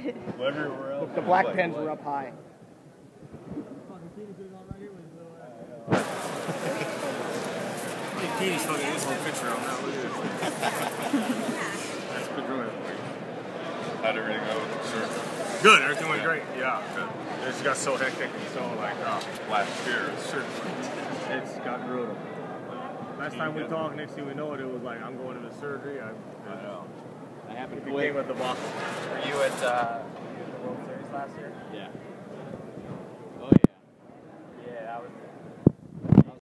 Everywhere else. The black pens were up high. Petey's fucking his whole picture on that. Look at this. That's Victorino for you. How'd everything go? Sure. Good, everything went great. Yeah, good. It just got so hectic and so like Last year. sure. It's got brutal. Last time we talked, next thing we know it was like I'm going to the surgery. I know. That happened It quick. became at the box. Were you at the World Series last year? Yeah.